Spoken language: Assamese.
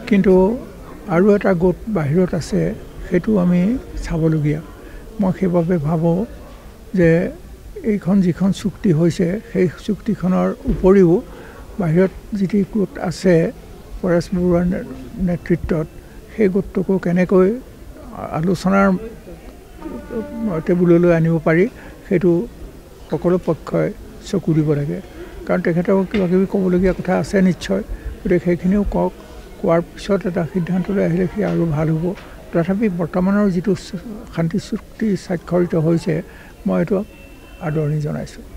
কিন্তু আৰু এটা গোট বাহিৰত আছে সেইটো আমি চাবলগীয়া মই সেইভাবে ভাবো যে এইখন যিখন চুক্তি হৈছে সেই চুক্তিখনৰ উপৰিও বাহিৰত যিটি গোট আছে পৰেশ বৰুৱাৰ নেতৃত্বত সেই গোটটোকো কেনেকৈ আলোচনাৰ টেবুললৈ আনিব পাৰি সেইটো সকলো পক্ষই চকু দিব লাগে কাৰণ তেখেতক কিবা কিবি ক'বলগীয়া কথা আছে নিশ্চয় গতিকে সেইখিনিও কওক কোৱাৰ পিছত এটা সিদ্ধান্তলৈ আহিলে কি আৰু ভাল হ'ব তথাপি বৰ্তমানৰ যিটো শান্তি চুক্তি স্বাক্ষৰিত হৈছে মই এইটো আদৰণি জনাইছোঁ